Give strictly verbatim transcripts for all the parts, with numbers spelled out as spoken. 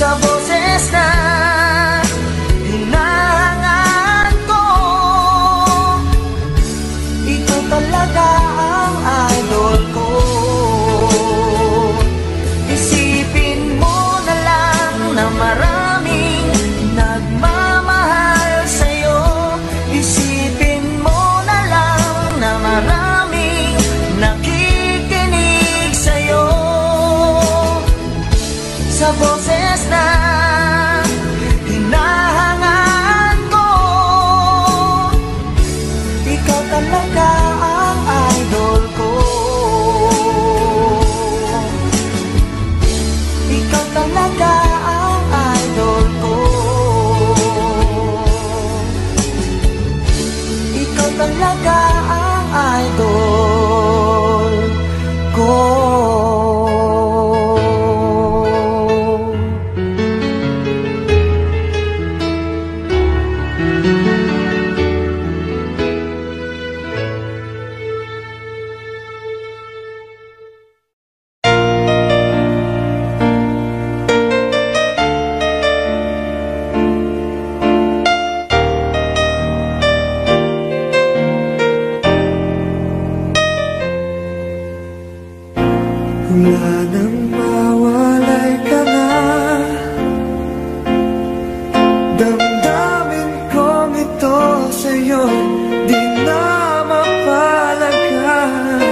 sa boses na hinahangaan ko. Ikaw talaga ang idol ko. Isipin mo na lang na maraming nagmamahal sa'yo. Isipin mo na lang na maraming nakikinig sa'yo. Sa boses na hinahangaan ko, ikaw talaga ang idol ko. Ikaw talaga ang idol ko. Ikaw talaga ang idol ko. Wala nang mawalay ka na, damdamin kong ito sa'yo di na mapalagay.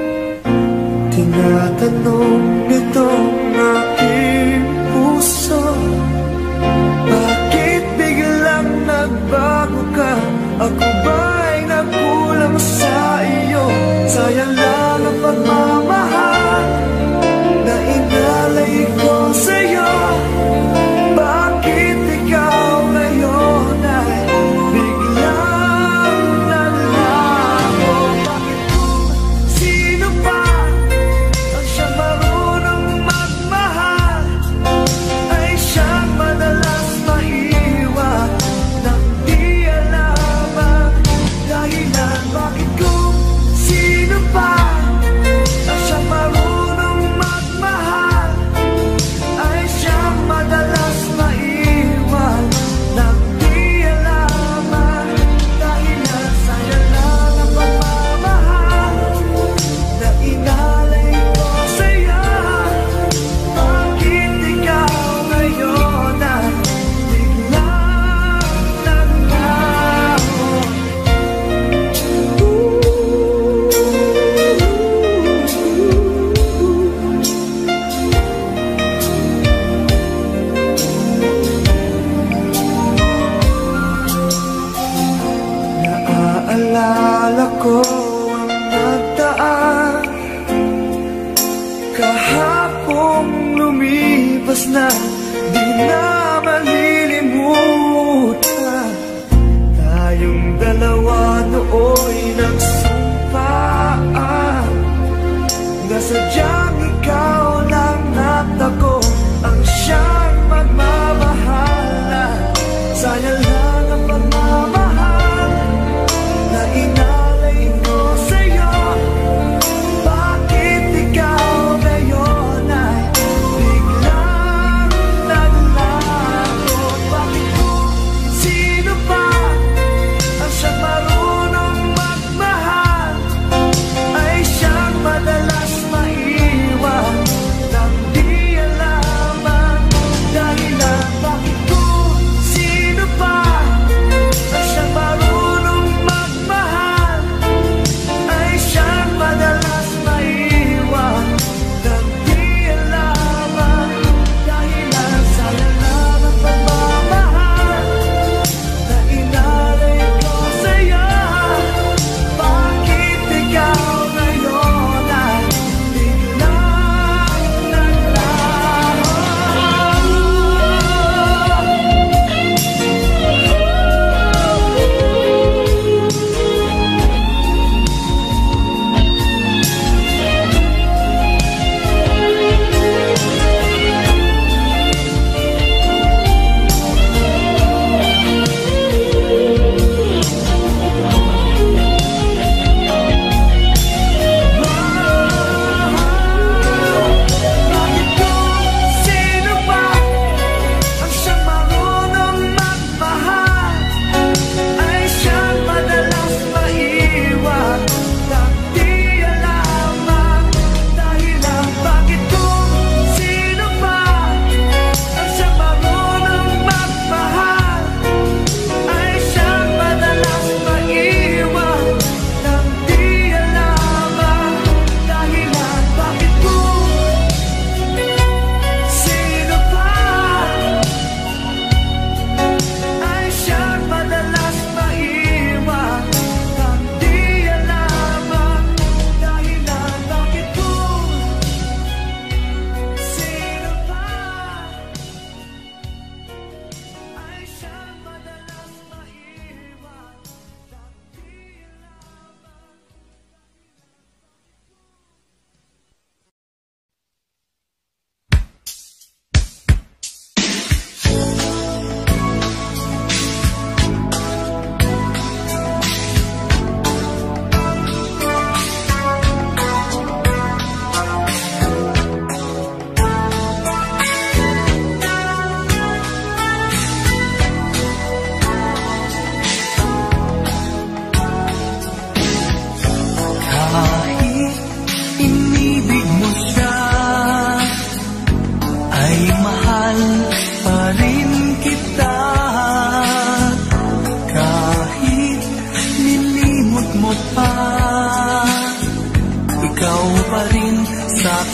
Tinatanong nitong aking puso, bakit biglang nagbago ka? Ako ba'y nagkulang sa iyo? Sayang lang ang pagmamahal na inalay ko sa'yo. Bakit ikaw ngayon ay biglang nalago? Bakit kung sino pa ang siyang marunong magmahal ay siyang madalas maiwan nang di alam ang dahilan? Bakit kung sino pa ang siyang marunong magmahal ay siyang madalas maiwan nang di alam ang dahilan? Sayang lang ang pagmamahal na inalay ko sa'yo. Bakit ikaw ngayon ay biglang naglaho? Naaalala ko ang nagdaan kahapong lumipas na, di na malilimutan. Tayong dalawa nooy nagsumpaan na sadyang ikaw lang at ako ang siyang magmamahalan. Sayang lang ang pagmamahal na inalay ko sa'yo. Bakit ikaw ngayon ay biglang naglago? Bakit kung sino pa ang siyang marunong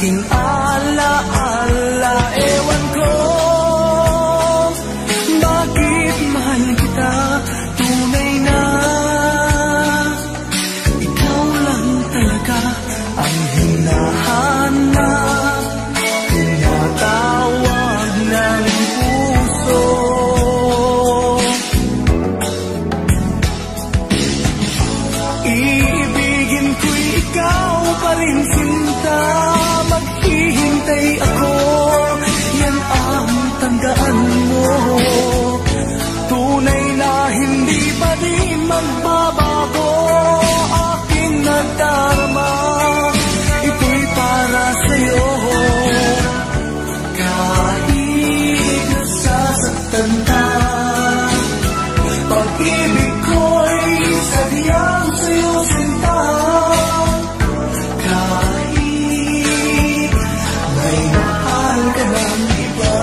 aking alaala. Ewan ko bakit mahal kita, tunay na ikaw lang talaga ang hinahanap, tinatawag ng puso. Iibigin ko ikaw pa rin, sinta, maghihintay ako, yan ang tandaan mo. Tunay na hindi pa rin magbabago aking nadarama, ito'y para sa'yo. Kahit nasasaktan ka, pag-ibig ko'y sadyang sa'yo, sinta. Kahit may mahal ka ng iba,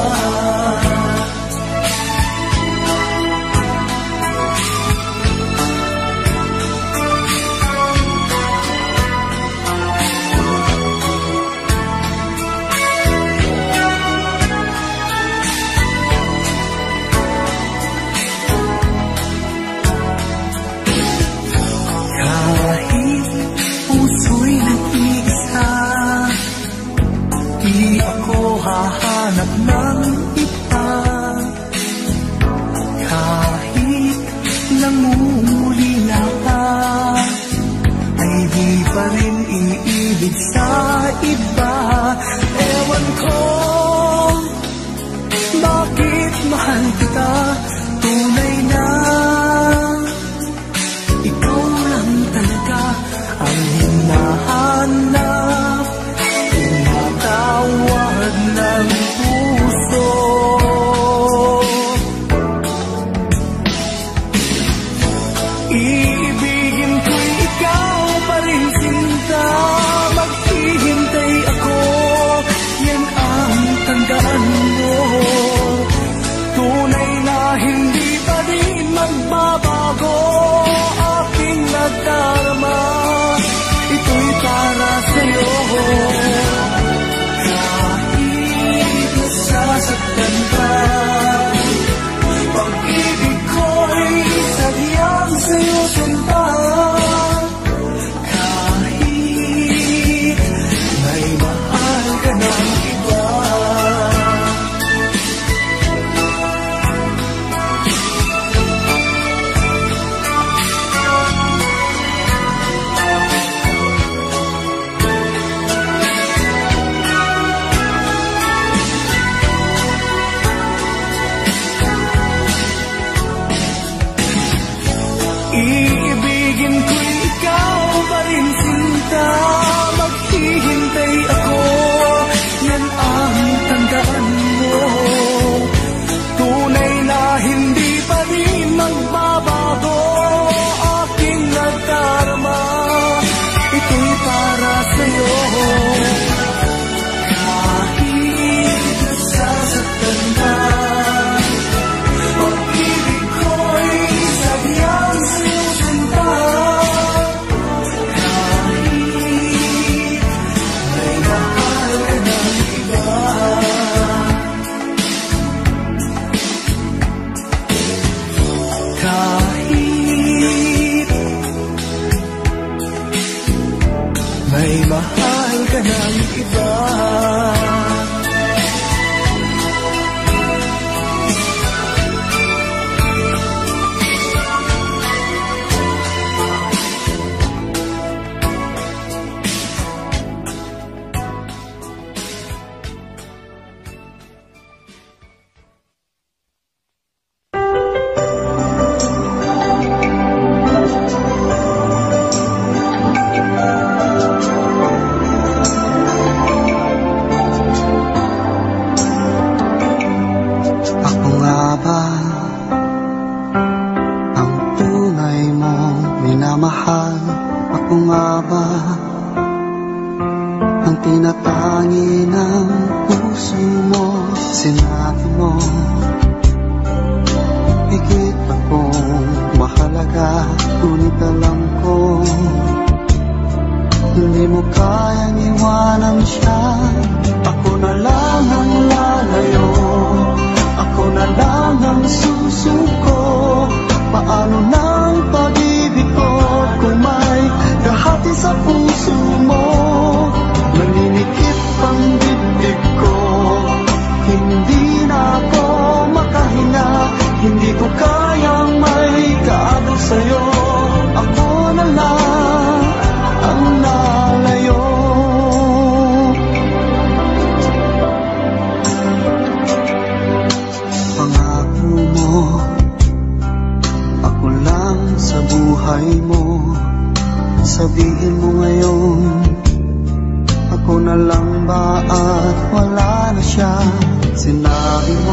ako lang sa buhay mo. Sabihin mo ngayon, ako na lang ba at wala na siya? Sinabi mo,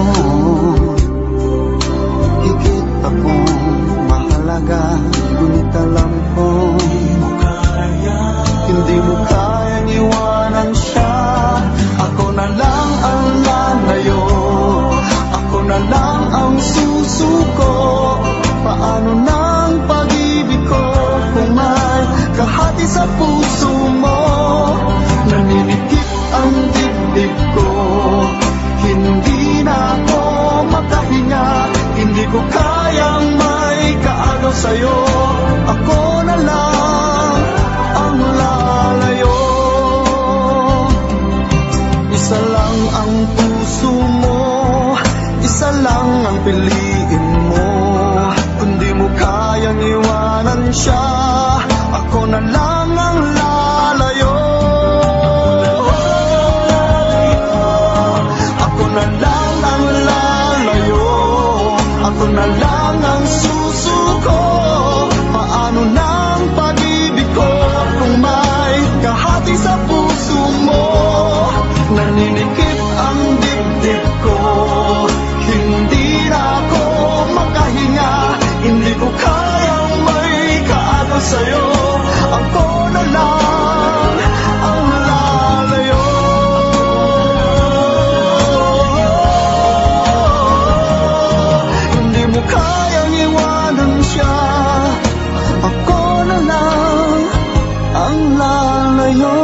higit akong mahalaga, ngunit alam ko hindi mo kayang iwanan siya. Ako na lang ang lalayo, ako na lang ang susuko. Paano nang pag-ibig ko kung may kahati sa puso mo? Naninikip ang dibdib ko, hindi na ako makahinga. Hindi ko kayang may kaagaw sa'yo. Ako na lang ang lalayo. Isa lang ang puso mo, isa lang ang piliin mo. Kung di mo kayang iwanan siya, ako na lang ang lalayo. Ako na lang ang lalayo, ako na lang ang susuko. Paano nang pag-ibig ko kung may kahati sa puso mo? Naninikip ang dibdib ko, hindi na ako makahinga. Hindi ko kayang may kaagaw sa'yo. Ako na lang ang lalayo. Hindi mo kayang iwanan siya. Ako na lang ang lalayo.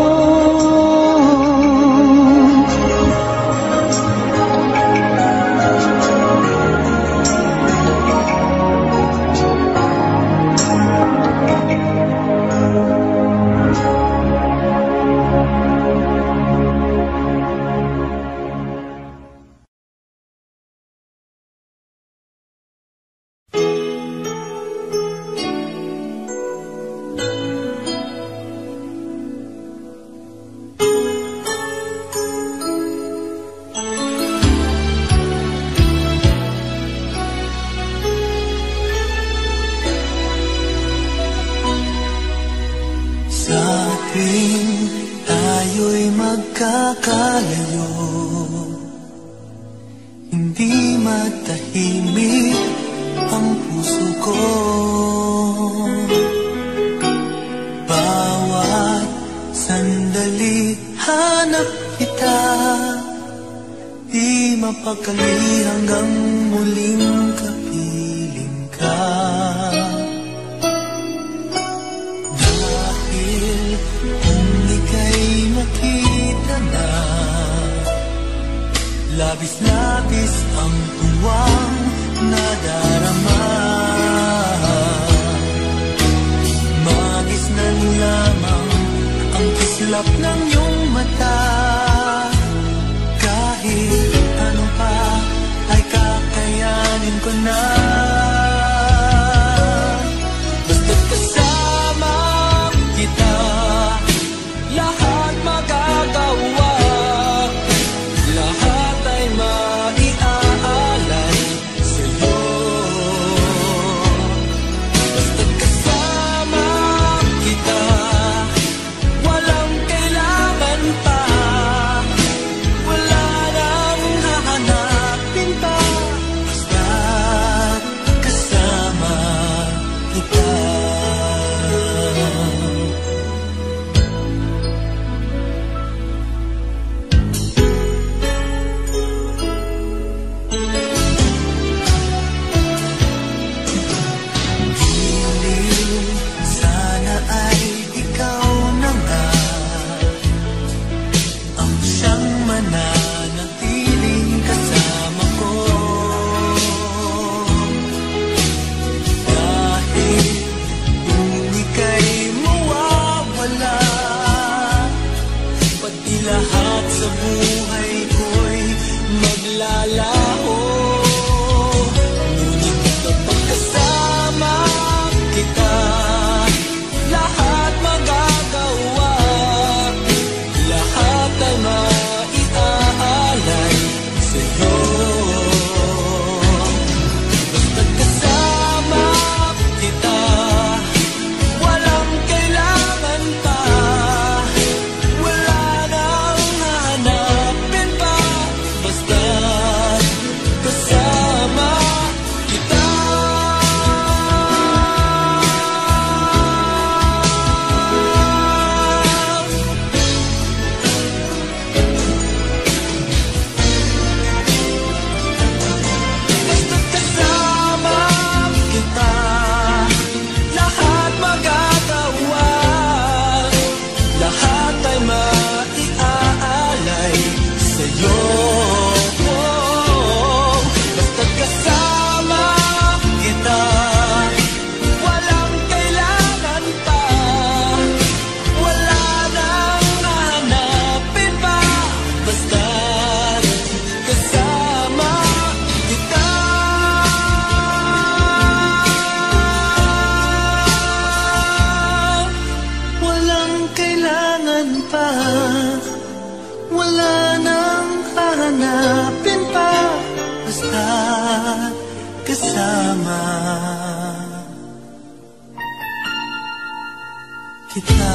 Magkakalayo, hindi matahimik ang puso ko. Bawat sandali hanap kita, di mapakali hanggang muling kapiling ka. Dahil kung ika'y makita na, labis-labis ang tuwang nadarama. Magisnan lamang ang kislap ng iyong mata. Kahit ano pa ay kakayanin ko na. Basta't kasama kita, lahat magagawa. Lahat ay maiaalay sa'yo. Basta't kasama kita, walang kailangan pa. Wala nang hahanapin pa. Basta't kasama kita.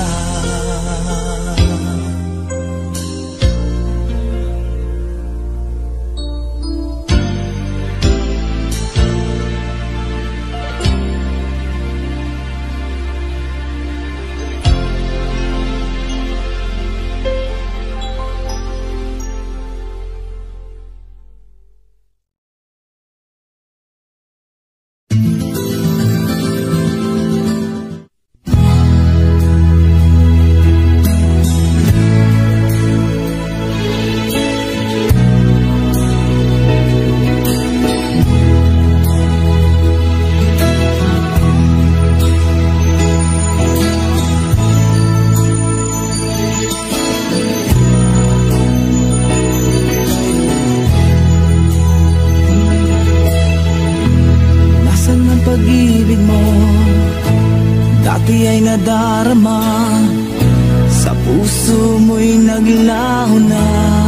Pag-ibig mo dati ay nadarama, sa puso mo'y naglaho na.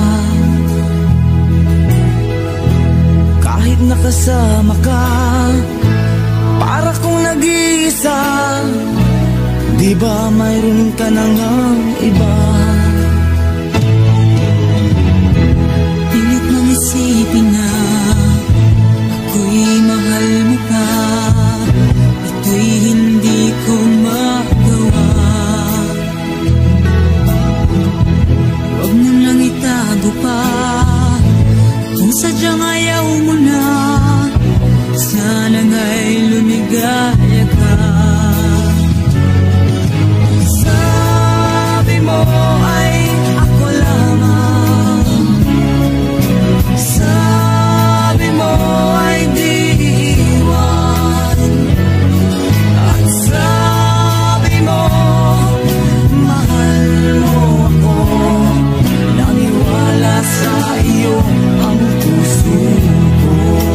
Kahit nakasama ka, para kong nag-iisa. Di ba mayroon ka na ngang iba? Pilit mong isipin na ako'y mahal mo pa. Ito'y hindi ko magawa. Huwag mo lang itago pa. Kung sadyang ayaw mo na, sana nga'y lumigaya ka. Sabi mo ay ako lamang. Sabi mo ay di iwan. At sabi mo mahal mo ako. Naniwala sa iyo ang puso ko.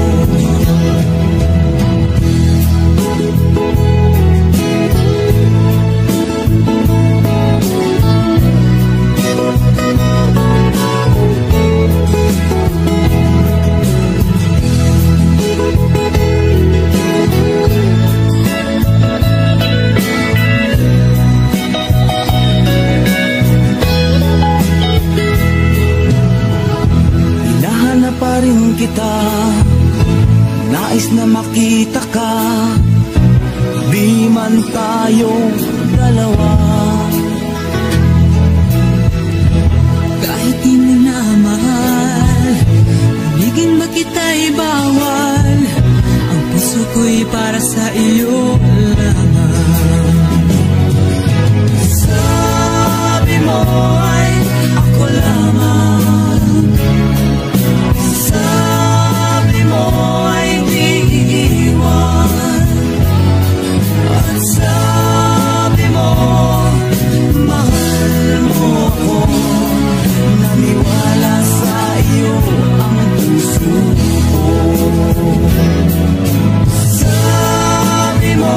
Hinahanap pa rin kita, nais na makita ka. Di man tayong dalawa. Kahit di mo na mahal, ibigin ba kita'y bawal. Ang puso ko'y para sa iyo lamang. Sabi mo ay ako lamang. Sabi mo ay di iwan. At sabi mo mahal mo ako. Naniwala sa iyo ang puso ko. Sabi mo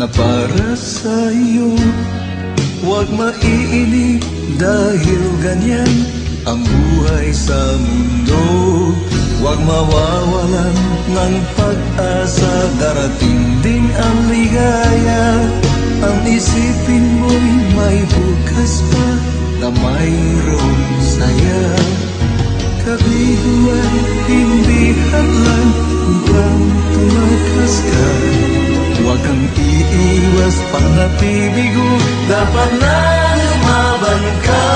na para sa'yo. Huwag maiinip dahil ganyan ang buhay sa mundo. Huwag mawawalan ng pag-asa, darating din ang ligaya. Ang isipin mo'y may bukas pa na mayroong saya. Kabiguan, hindi hadlang upang tumakas ka. Huwag kang iiwas pang napibigo, dapat na lumaban ka.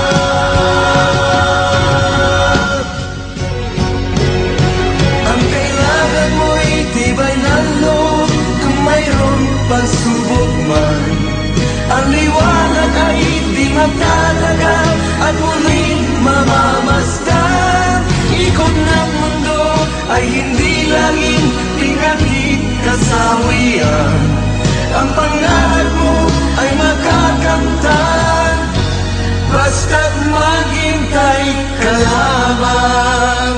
Ang kailangan mo'y tibay ng loob, kung mayroong pagsubok man. Ang liwanag ay di magtatagal at muling mamamasdan. Ikot ng mundo ay hindi laging pinagit kasawian. Ang pangarap mo ay makakamtan, basta't maghintay ka lamang.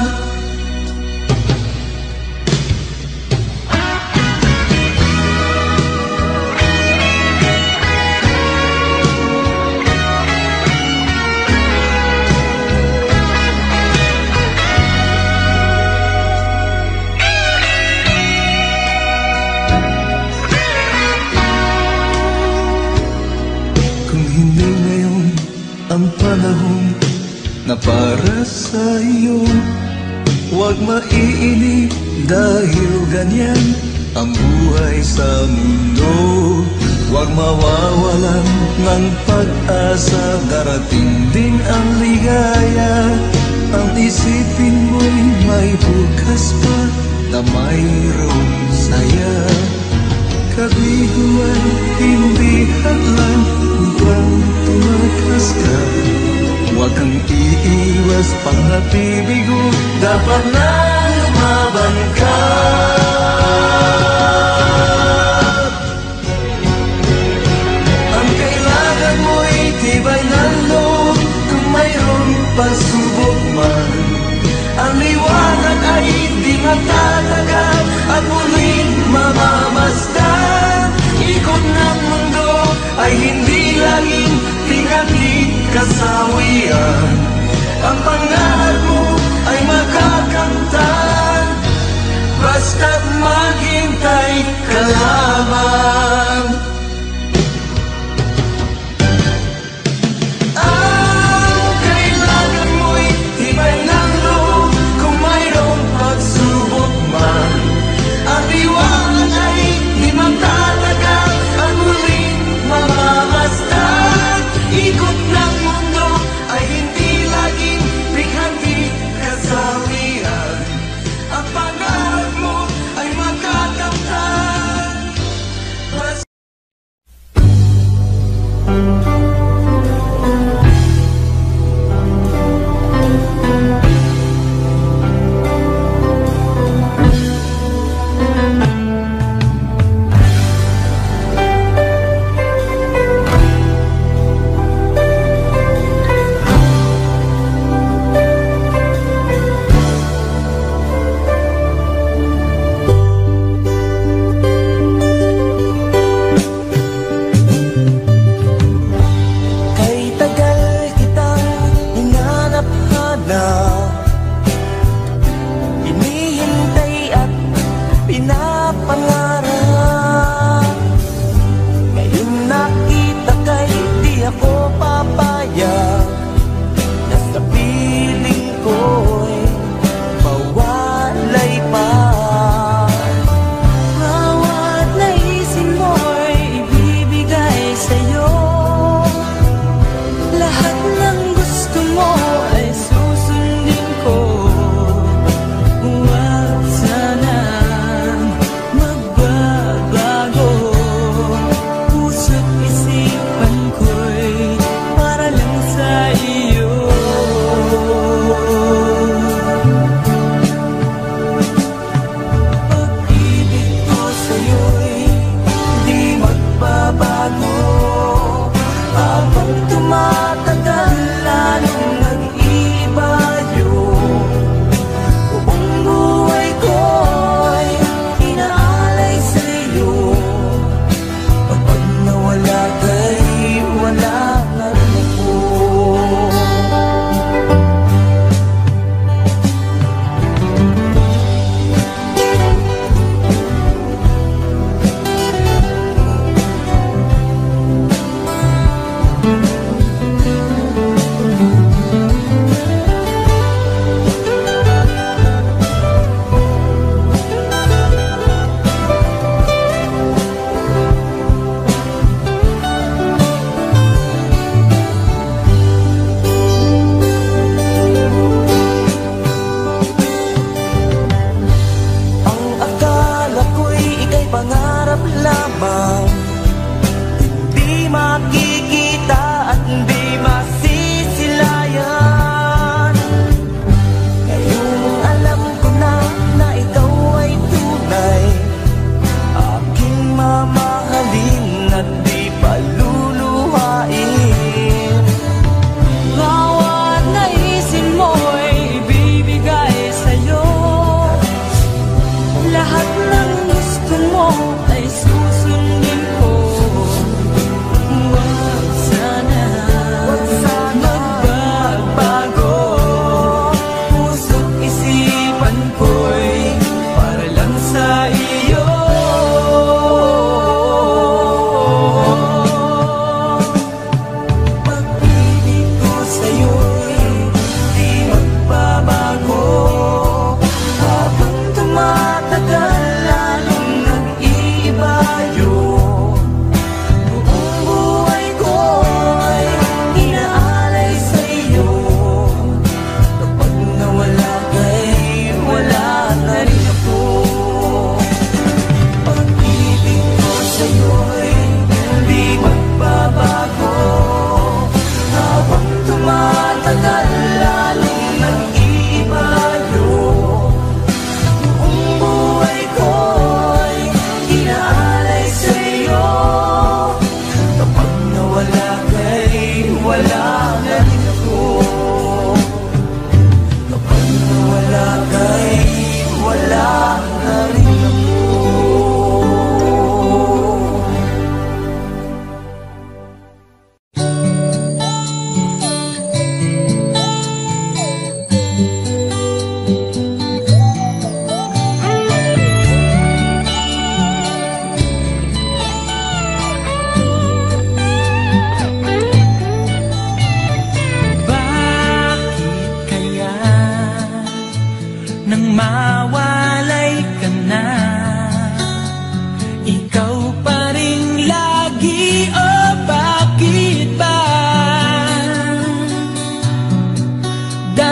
Ang panahon na para sa'yo, huwag maiinip dahil ganyan ang buhay sa mundo. Huwag mawawalan ng pag-asa, darating din ang ligaya. Ang isipin mo'y may bukas pa na mayroong saya. Kabiguan, hindi hadlang upang tumakas ka. Huwag kang iiwas pang napibigo, dapat na lumaban ka. Ang kailangan mo'y tibay ng loob, kung mayroong pagsubok man. Ang liwanag ay di magtatagal at muling mamamasdan. Ikot ng mundo ay hindi laging pinagit kasawian. Ang pangarap mo ay makakamtan, basta't maghintay ka lamang. Ang kailangan mo'y tibay ng loob, kung mayroong pagsubok man. Ang liwanag ay di magtatagal at muling mamamasdan. Ikot ng mundo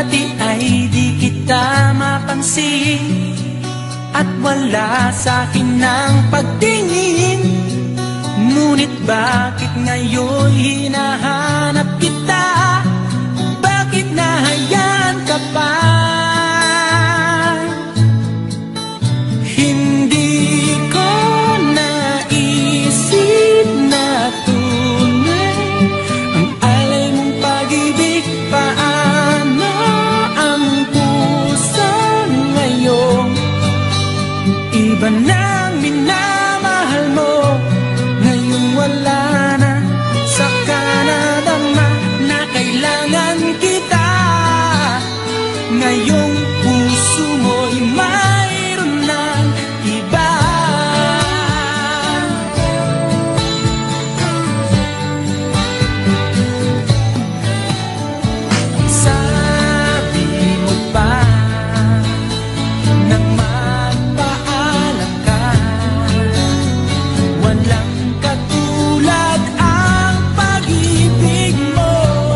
dati ay di kita mapansin at wala sa'kin ng pagtingin. Ngunit bakit ngayon hinahanap kita? Bakit nahayaan ka pa? Hindi ko naisip na tunay ang alay mong pag-ibig. Paano ang puso ngayon? Iba nang minamahal mo, ngayon wala na. Saka nadama na kailangan kita. Ngayong puso mo'y mayroon ng iba. Sabi mo pa nang magpaalam ka, walang katulad ang pag-ibig mo.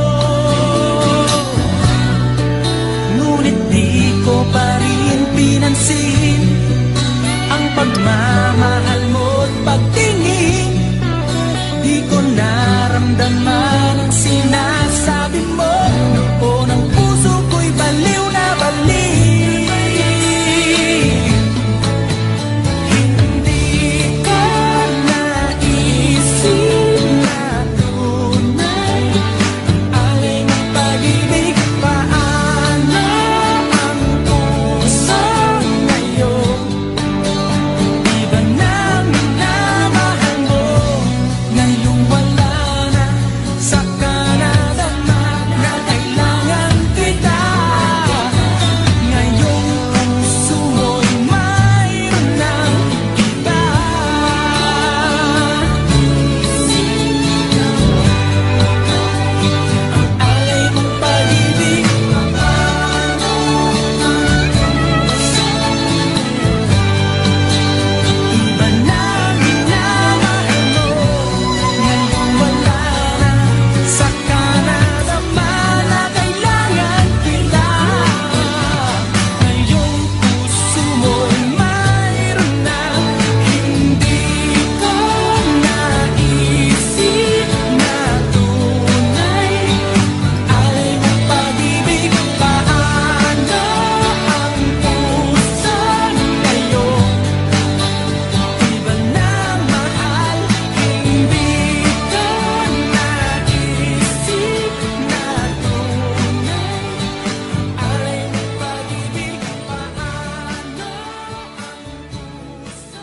Ngunit di ko pa rin pinansin ang pagmamahal mo't pagtingin. Di ko naramdaman ang sinasabi mo. Noon ang puso ko'y baliw na baliw. Hindi ko naisip na tunay ang alay ng pag-ibig. Paano ang puso ngayon? Iba nang minamahal mo, ngayong wala na. Saka nadama na kailangan kita. Ngayong puso mo'y mayroon ng iba. Ang alay mong pag-ibig, iba nang minamahal mo, ngayong wala na. Saka nadama na kailangan kita. Ngayong puso mo'y mayroon na. Hindi ko naisip na tunay alay mong pag-ibig. Paano ang puso ngayon? Iba na mahal. Hindi ko naisip na tunay alay mong pag-ibig. Paano ang puso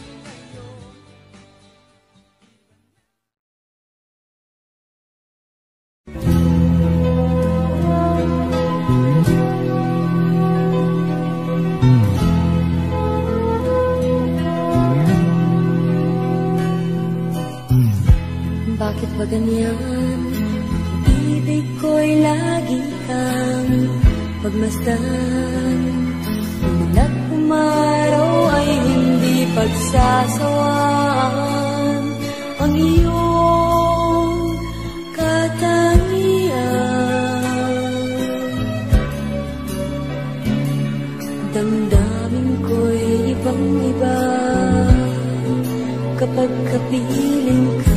Bakit ba ganyan? Ibig ko'y lagi kang pagmasdan. Umulat umaraw ay hindi pagsasawaan. Ang iyong katangian, damdamin ko'y ibang-iba kapag kapiling ka.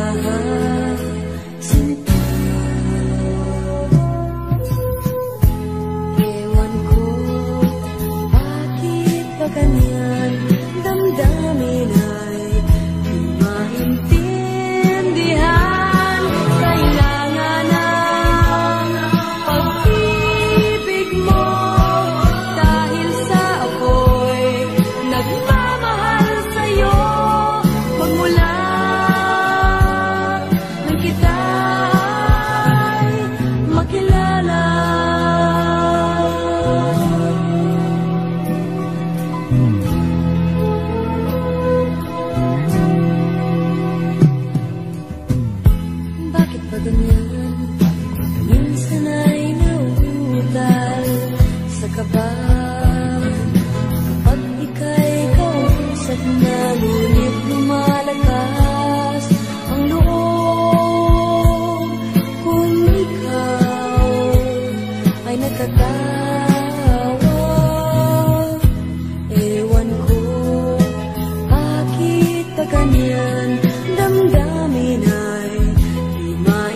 Sinta, ewan ko bakit ba ganyan. Damdamin ay di maintindihan. Kailangan ng pag-ibig mo dahil sa ako'y nagmamahal sa'yo. Magmula nang kita'y makilala. Bakit ba ganyan? Minsan ay nauutal sa kaba. Kapag ika'y kausap na, ngunit lumalakas ang loob kung ikaw natatawa. Ewan ko, bakit pa ganyan damdamin ay di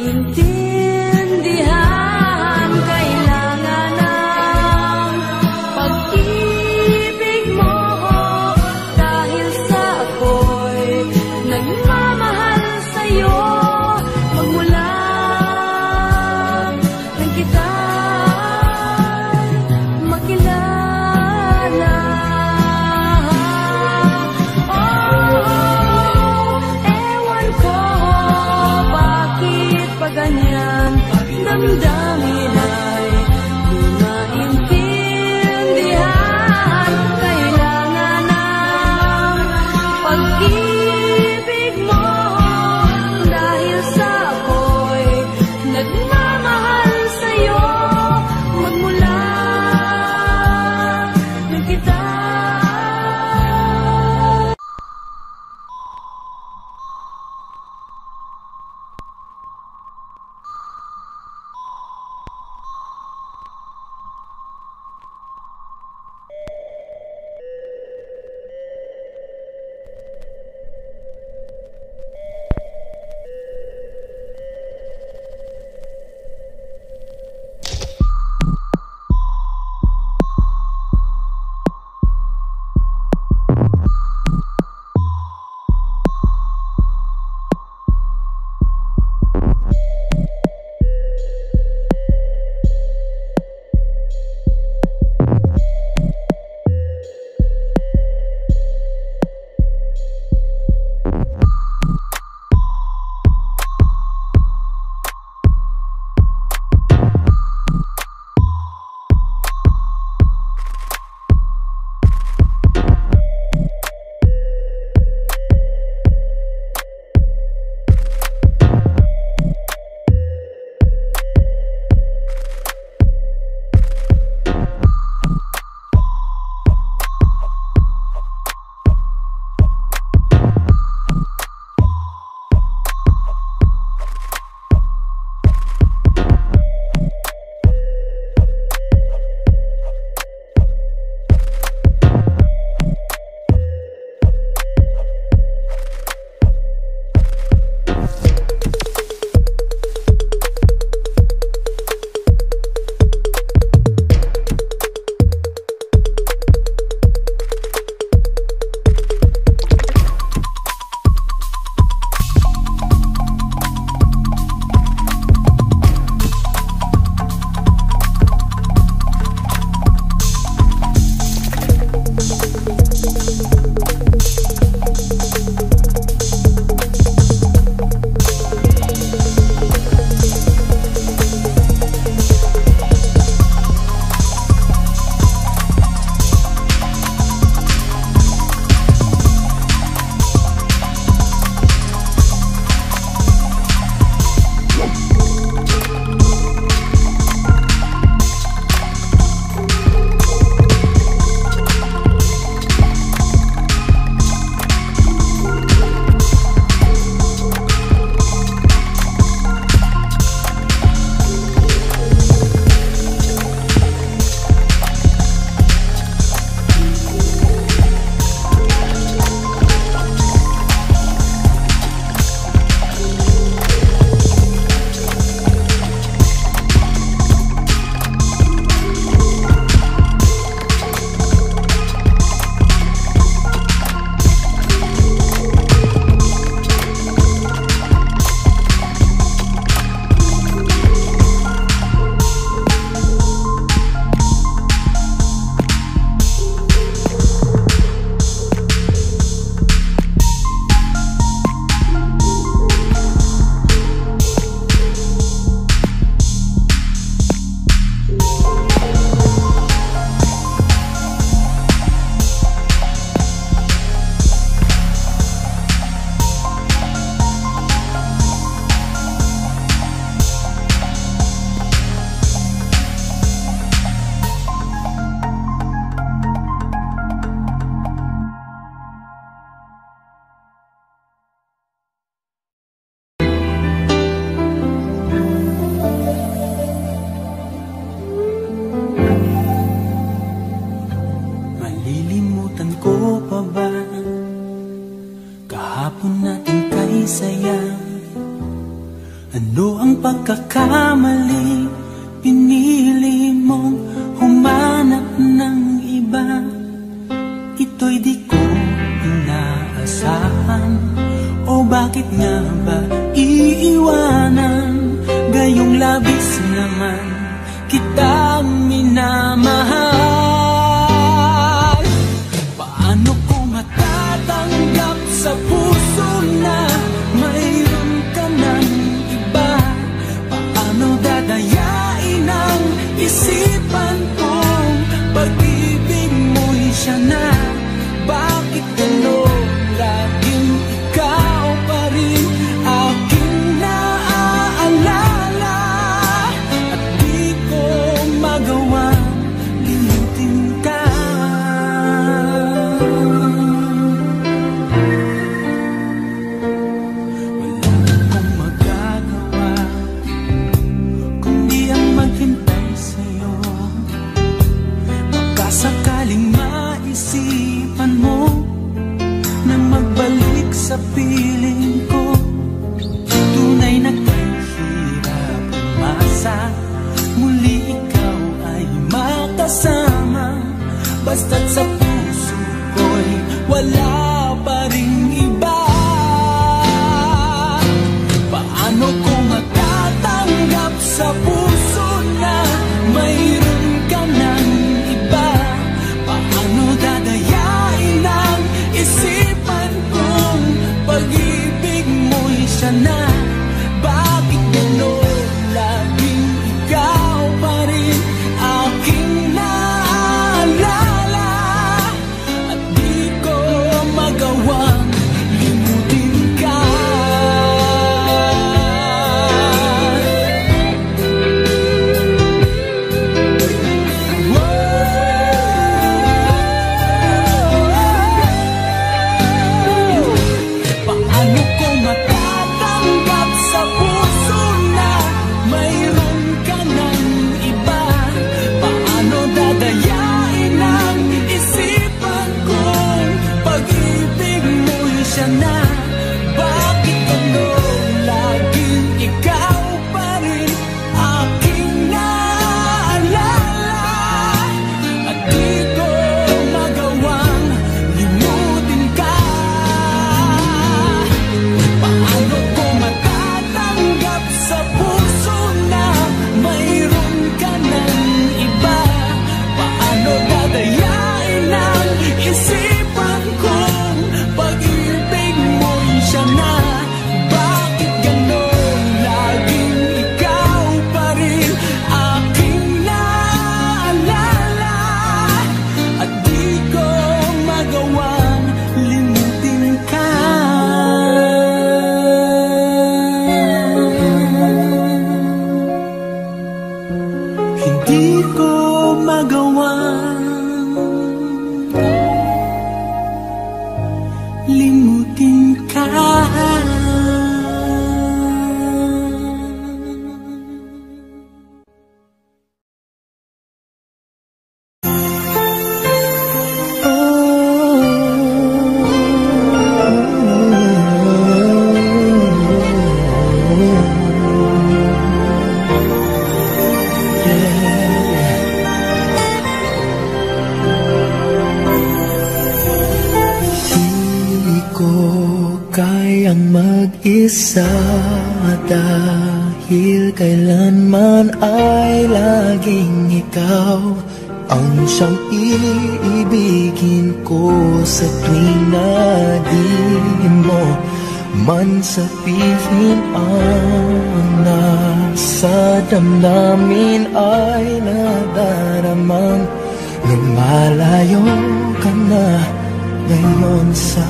maintindihan. Kailangan ng pag-ibig mo dahil sa ako'y nagmamahal sa'yo. Magmula nang kita kitang minamahal. Paano ko matatanggap sa puso na mayroon ka ng iba? Paano dadayain ang isipan kong pag-ibig mo'y siya na? Bakit gano'n laging ikaw pa rin aking naaalala? At di ko magawang limutin ka. Wala akong magagawa kundi ang maghintay sa'yo. Baka sakaling maisipan mo na magbalik sa piling ko. Tunay na kahirap umasa, muli ikaw ay makasama. Basta't sa puso ko'y wala pa ring iba. Paano ko matatanggap sa puso na mayroon ka ng iba? Paano dadayain ang isipan kong pag-ibig mo'y siya na? Bakit gano'n laging ikaw pa rin aking naaalala? At di ko magawang limutin ka. Paano ko matatanggap sa puso na mayroon ka ng iba? Paano dadayain ang isipan kong pag-ibig mo'y siya na? Bakit gano'n laging ikaw pa rin aking naaalala? At di ko magawang limutin ka. Paano ko matatanggap sa puso na mayroon ka ng iba? Paano dadayain ang isipan kong pag-ibig mo'y siya na? Bakit gano'n laging ikaw pa rin aking naaalala? At di ko magawang limutin ka. Hindi ko magawang limutin ka. Di ko kayang mag-isa dahil kailanman ay laging ikaw ang siyang iibigin ko sa tuwing na di mo man sabihin ang nasa damdamin ay nadaramang lumalayo ka na ngayon sa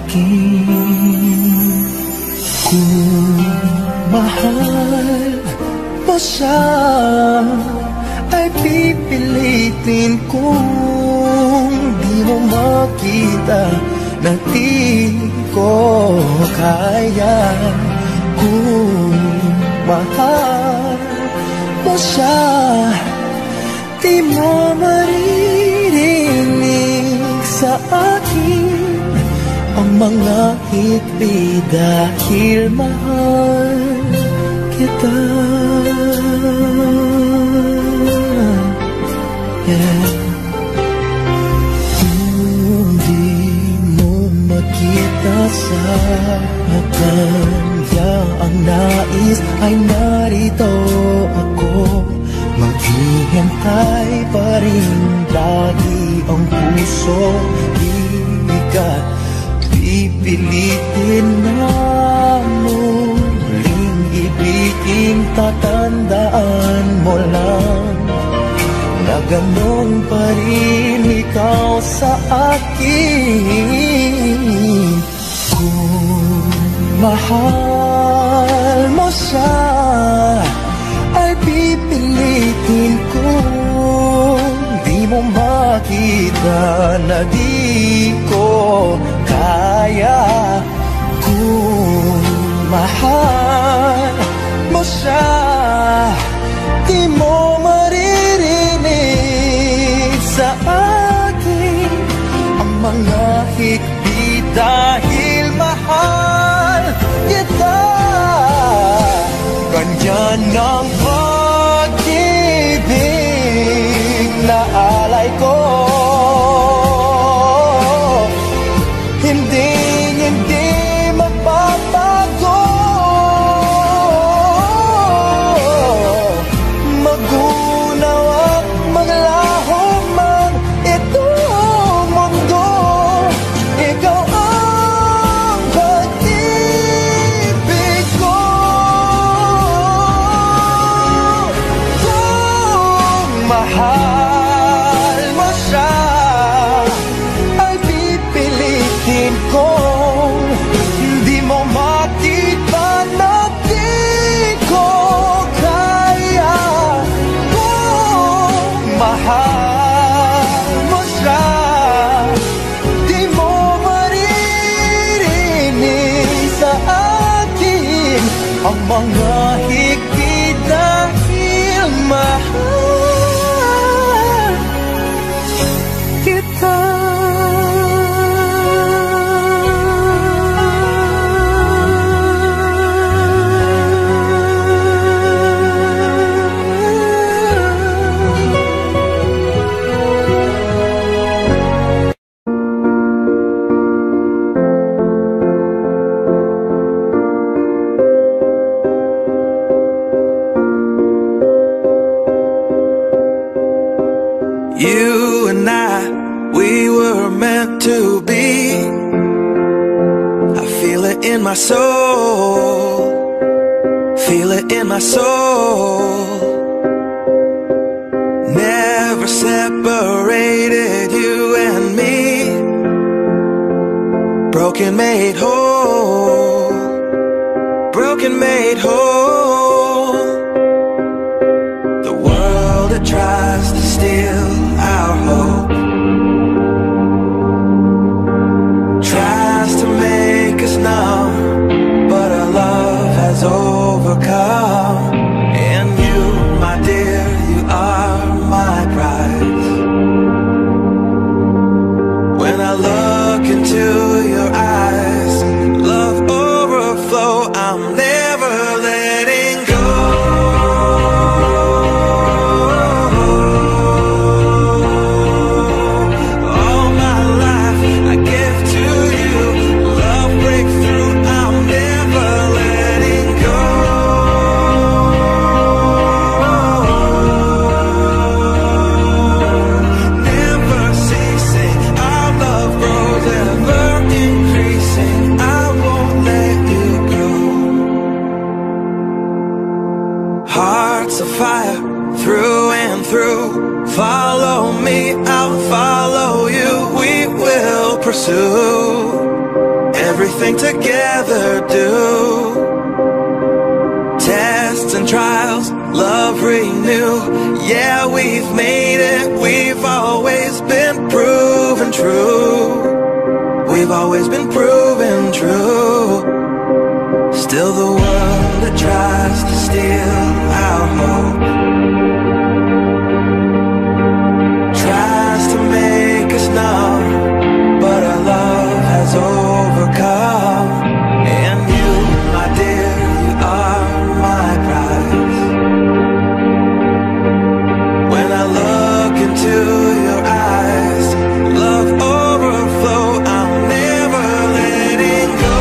akin. Kung mahal mo siya ay pipilitin kung di mo makita na di ko kaya. Kung mahal mo siya, di mo maririnig sa akin ang mga hikbi dahil mahal kita. Yeah. Kung di mo makita sa kanya ang nais ay narito ako. Mag hihintay pa rin lagi ang puso. Di ka pipilitin na muling ibigin. Tatandaan mo lang na ganon pa rin ikaw sa akin. Kung mahal mo siya, ay pipilitin ko. Di mo makita na di ko kaya. Kung mahal mo siya, di mo maririnig sa akin ang mga higpit dahil mahal kita. Ganyan ang pag-ibig na alay ko. Hindi, hindi magbabago. Magunaw at maglaho man itong mundo, ikaw ang pag-ibig ko. Kung mahal mo siya, ay pipilitin kong di mo makita na di ko kaya. Kung mahal mo siya, di mo maririnig sa akin ang mga higpit dahil mahal kita. You and I, we were meant to be. I feel it in my soul, feel it in my soul. Never separated, you and me. Broken made whole, broken made whole. The world that tries to steal our hope tries to make us numb, but our love has overcome. And you, my dear, you are my prize. When I look into your eyes, love overflow, I'm never letting go. Fire through and through. Follow me, I'll follow you. We will pursue everything together. Do tests and trials, love renew. Yeah, we've made it. We've always been proven true. We've always been proven true. Still the world that tries to steal our hope tries to make us numb, but our love has overcome. And you, my dear, you are my prize. When I look into your eyes, love overflow, I'm never letting go.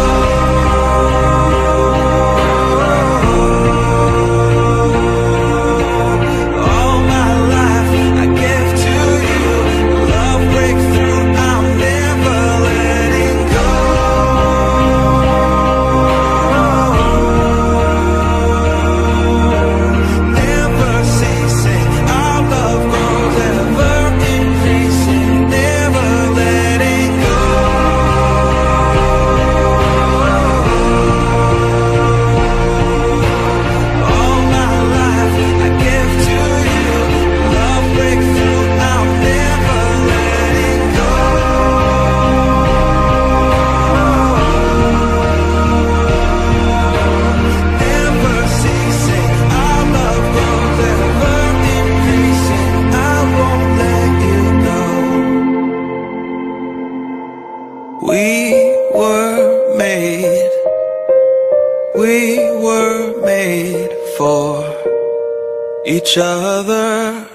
We were made for each other.